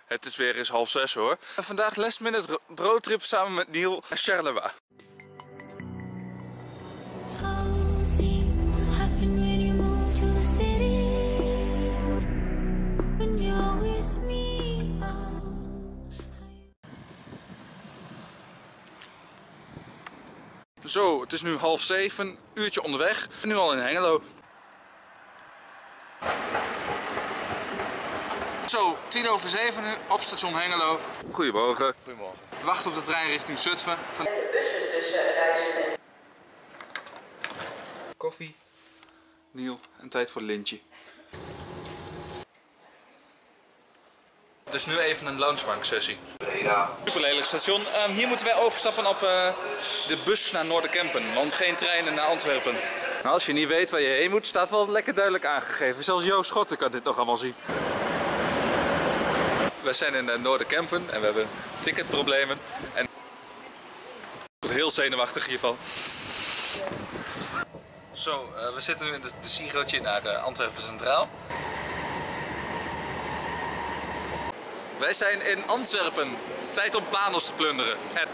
Het is weer eens 5:30 hoor. En vandaag last minute roadtrip samen met Neil naar Charleroi. Zo, het is nu 6:30, uurtje onderweg. En nu al in Hengelo. Zo, 7:10 nu op station Hengelo. Goedemorgen. Goedemorgen. We wachten op de trein richting Zutphen. En de bussen tussen reizen en... Koffie, Neil en tijd voor lintje. Dus nu even een loungebank sessie. Super lelijk station. Hier moeten wij overstappen op de bus naar Noorderkempen, want geen treinen naar Antwerpen. Nou, als je niet weet waar je heen moet, staat wel lekker duidelijk aangegeven. Zelfs Joost Schotten kan dit nog allemaal zien. We zijn in Noorderkempen en we hebben ticketproblemen. En ik word heel zenuwachtig hiervan. Zo, we zitten nu in de Girootje naar Antwerpen Centraal. Wij zijn in Antwerpen. Tijd om Panos te plunderen. En...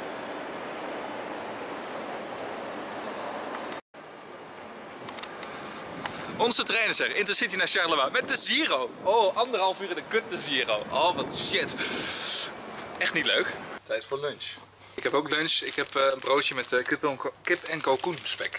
Onze trein is er. Intercity naar Charleroi. Met de Giro. Oh, 1,5 uur in de kut de Giro. Oh, wat shit. Echt niet leuk. Tijd voor lunch. Ik heb ook lunch. Ik heb een broodje met kip en kalkoenspek.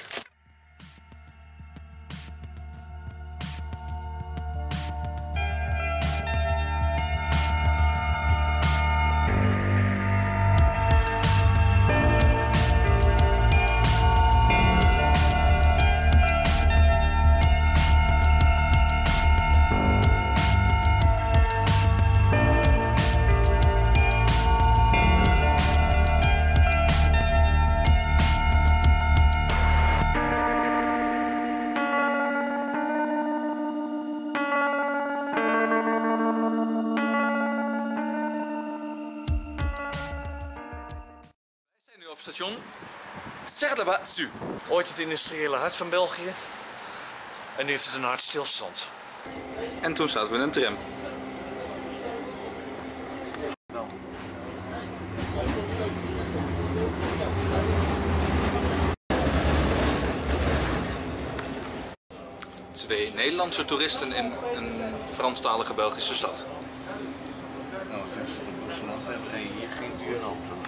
Op station Charleroi-Zuid. Ooit het industriële hart van België. En nu heeft het een hartstilstand. En toen zaten we in een tram. Twee Nederlandse toeristen in een Franstalige Belgische stad. Nou, het is voor de Brussel hebben we hier geen dure auto's.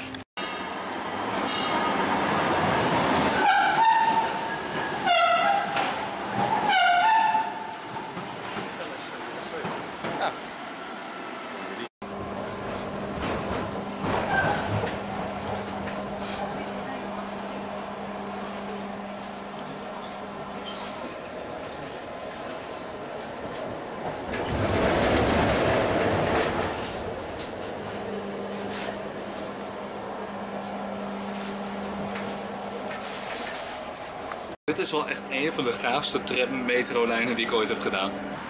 Dit is wel echt een van de gaafste tram-metrolijnen die ik ooit heb gedaan.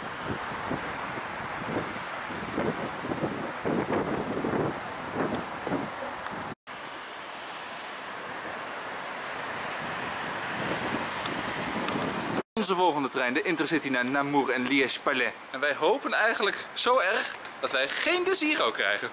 Onze volgende trein, de Intercity naar Namur en Liège-Palais. En wij hopen eigenlijk zo erg dat wij geen de Giro krijgen.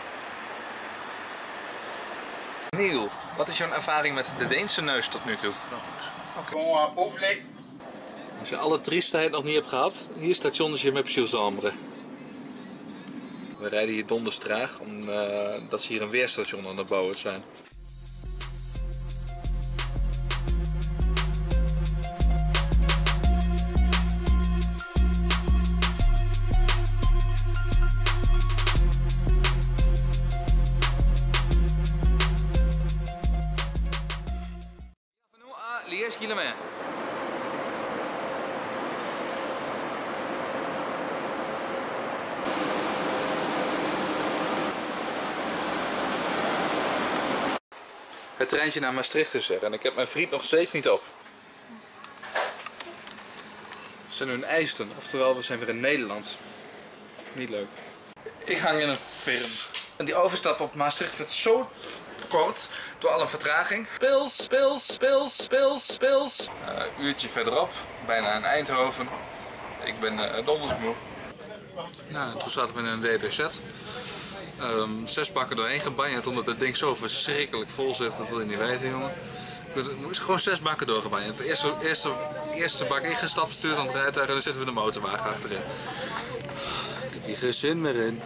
Neil, wat is jouw ervaring met de Deense neus tot nu toe? Nou goed. Okay. Als je alle triestheid nog niet hebt gehad, hier stationnetje met Chambre. We rijden hier donders traag, omdat ze hier een weerstation aan het bouwen zijn. Liège-Guillemets. Het treintje naar Maastricht is er en ik heb mijn vriend nog steeds niet op. We zijn nu in IJsden, oftewel we zijn weer in Nederland. Niet leuk. Ik hang in een firm. En die overstap op Maastricht werd zo kort door alle vertraging. Pils, pils, pils, pils, pils. Uurtje verderop, bijna in Eindhoven. Ik ben dondersmoe. Nou, toen zaten we in een DDZ. 6 bakken doorheen gebanjerd omdat het ding zo verschrikkelijk vol zit. Dat wil je niet weten, jongen. Er is gewoon 6 bakken doorgebanjerd. De eerste bak ingestapt, stuurt aan het rijtuig en dan zitten we de motorwagen achterin. Ik heb hier geen zin meer in.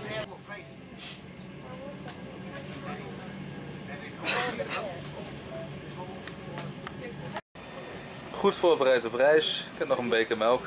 Goed voorbereid op reis. Ik heb nog een beker melk.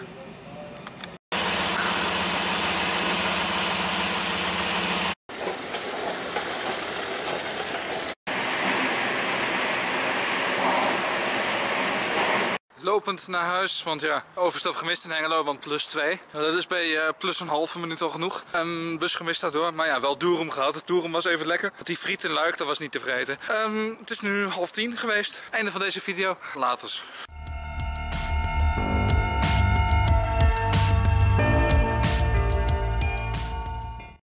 Lopend naar huis, want ja, overstap gemist in Hengelo, want +2. Dat is bij plus een halve minuut al genoeg. Bus gemist daardoor, maar ja, wel Doerum gehad. Doerum was even lekker. Die friet in Luik, dat was niet te vergeten. Het is nu 9:30 geweest. Einde van deze video. Laters.